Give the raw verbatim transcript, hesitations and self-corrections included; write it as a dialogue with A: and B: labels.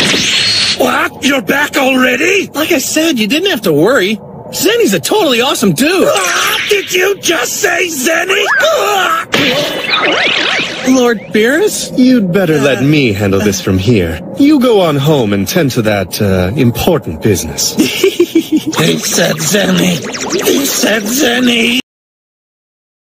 A: What? You're back already?
B: Like I said, you didn't have to worry. Zenny's a totally awesome dude.
A: Ah, did you just say Zenny? Ah!
B: Lord Beerus, you'd better let me handle this from here. You go on home and tend to that, uh, important business.
A: He said Zenny. He said Zenny.